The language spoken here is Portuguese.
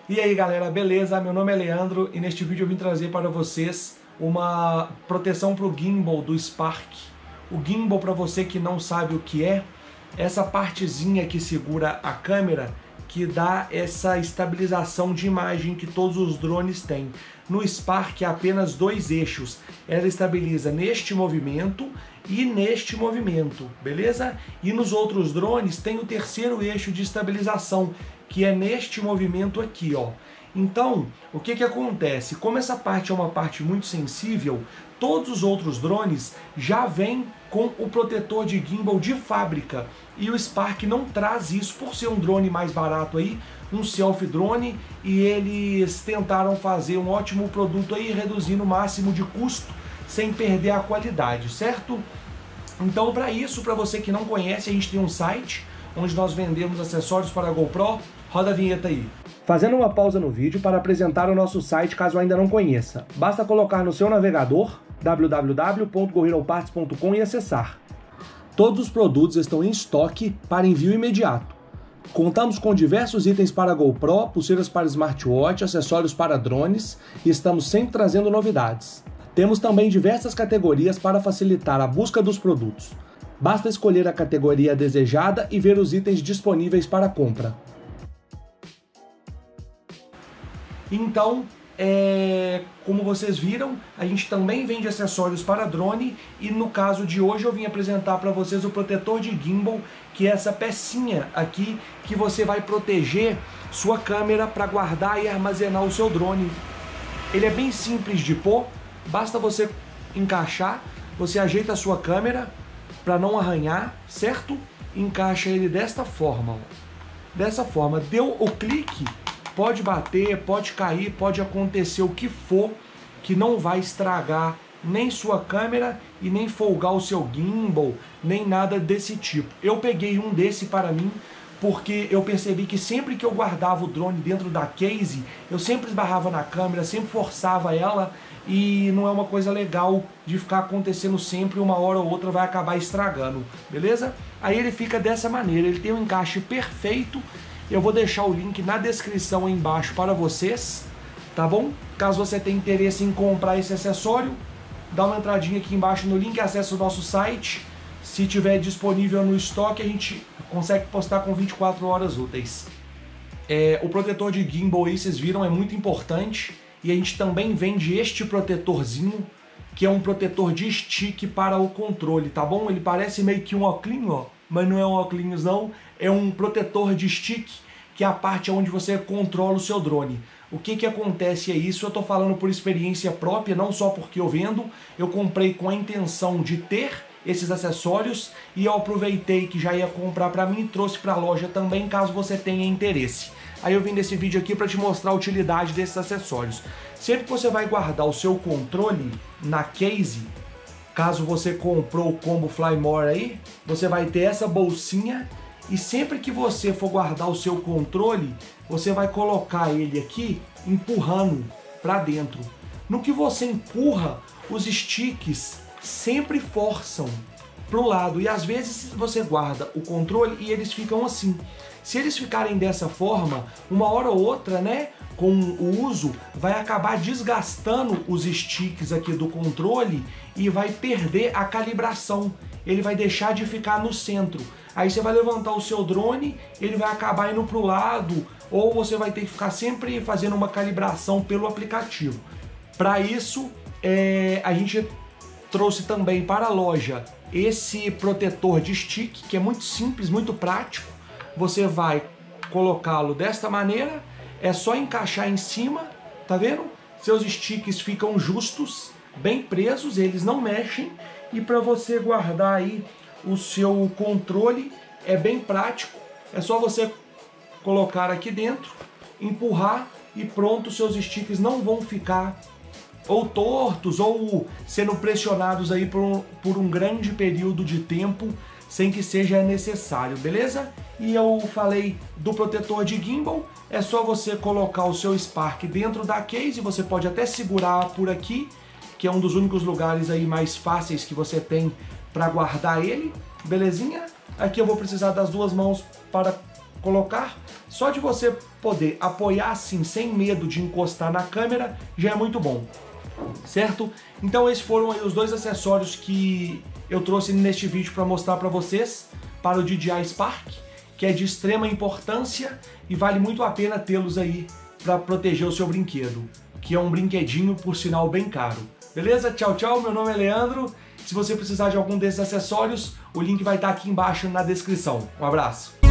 E aí galera, beleza? Meu nome é Leandro e neste vídeo eu vim trazer para vocês uma proteção para o gimbal do Spark. O gimbal, para você que não sabe o que é, essa partezinha que segura a câmera que dá essa estabilização de imagem que todos os drones têm. No Spark há apenas dois eixos, ela estabiliza neste movimento e neste movimento, beleza? E nos outros drones tem o terceiro eixo de estabilização, que é neste movimento aqui, ó. Então, o que que acontece? Como essa parte é uma parte muito sensível, todos os outros drones já vêm com o protetor de gimbal de fábrica. E o Spark não traz isso por ser um drone mais barato aí, um selfie drone, e eles tentaram fazer um ótimo produto aí, reduzindo o máximo de custo, sem perder a qualidade, certo? Então, para isso, para você que não conhece, a gente tem um site onde nós vendemos acessórios para a GoPro. Roda a vinheta aí. Fazendo uma pausa no vídeo para apresentar o nosso site caso ainda não conheça. Basta colocar no seu navegador www.goheroparts.com e acessar. Todos os produtos estão em estoque para envio imediato. Contamos com diversos itens para GoPro, pulseiras para smartwatch, acessórios para drones e estamos sempre trazendo novidades. Temos também diversas categorias para facilitar a busca dos produtos. Basta escolher a categoria desejada e ver os itens disponíveis para compra. Então, como vocês viram, a gente também vende acessórios para drone e no caso de hoje eu vim apresentar para vocês o protetor de gimbal, que é essa pecinha aqui que você vai proteger sua câmera para guardar e armazenar o seu drone. Ele é bem simples de pôr, basta você encaixar, você ajeita a sua câmera para não arranhar, certo? Encaixa ele desta forma, ó. Dessa forma, deu o clique, pode bater, pode cair, pode acontecer o que for, que não vai estragar nem sua câmera e nem folgar o seu gimbal, nem nada desse tipo. Eu peguei um desse para mim porque eu percebi que sempre que eu guardava o drone dentro da case, eu sempre esbarrava na câmera, sempre forçava ela e não é uma coisa legal de ficar acontecendo sempre, uma hora ou outra vai acabar estragando, beleza? Aí ele fica dessa maneira, ele tem um encaixe perfeito. Eu vou deixar o link na descrição aí embaixo para vocês, tá bom? Caso você tenha interesse em comprar esse acessório, dá uma entradinha aqui embaixo no link, acessa o nosso site. Se tiver disponível no estoque, a gente consegue postar com 24 horas úteis. O protetor de gimbal aí, vocês viram, é muito importante. E a gente também vende este protetorzinho, que é um protetor de stick para o controle, tá bom? Ele parece meio que um óculos, ó, mas não é um óculos não, é um protetor de stick, que é a parte onde você controla o seu drone. O que que acontece é isso, eu tô falando por experiência própria, não só porque eu vendo, eu comprei com a intenção de ter esses acessórios e eu aproveitei que já ia comprar para mim e trouxe para a loja também, caso você tenha interesse. Aí eu vim nesse vídeo aqui para te mostrar a utilidade desses acessórios. Sempre que você vai guardar o seu controle na case, caso você comprou o combo Fly More aí, você vai ter essa bolsinha e sempre que você for guardar o seu controle, você vai colocar ele aqui empurrando para dentro. No que você empurra, os sticks sempre forçam para o lado e às vezes você guarda o controle e eles ficam assim. Se eles ficarem dessa forma, uma hora ou outra, né, com o uso, vai acabar desgastando os sticks aqui do controle e vai perder a calibração. Ele vai deixar de ficar no centro. Aí você vai levantar o seu drone, ele vai acabar indo para o lado, ou você vai ter que ficar sempre fazendo uma calibração pelo aplicativo. Para isso, a gente trouxe também para a loja esse protetor de stick, que é muito simples, muito prático. Você vai colocá-lo desta maneira, é só encaixar em cima, tá vendo? Seus sticks ficam justos, bem presos, eles não mexem. E para você guardar aí o seu controle é bem prático, é só você colocar aqui dentro, empurrar e pronto, seus sticks não vão ficar ou tortos ou sendo pressionados aí por um grande período de tempo sem que seja necessário, beleza? E eu falei do protetor de gimbal, é só você colocar o seu Spark dentro da case, você pode até segurar por aqui, que é um dos únicos lugares aí mais fáceis que você tem para guardar ele, belezinha? Aqui eu vou precisar das duas mãos para colocar. Só de você poder apoiar assim, sem medo de encostar na câmera, já é muito bom, certo? Então esses foram aí os 2 acessórios que eu trouxe neste vídeo para mostrar para vocês, para o DJI Spark, que é de extrema importância e vale muito a pena tê-los aí para proteger o seu brinquedo, que é um brinquedinho, por sinal, bem caro. Beleza? Tchau, tchau, meu nome é Leandro. Se você precisar de algum desses acessórios, o link vai estar aqui embaixo na descrição. Um abraço!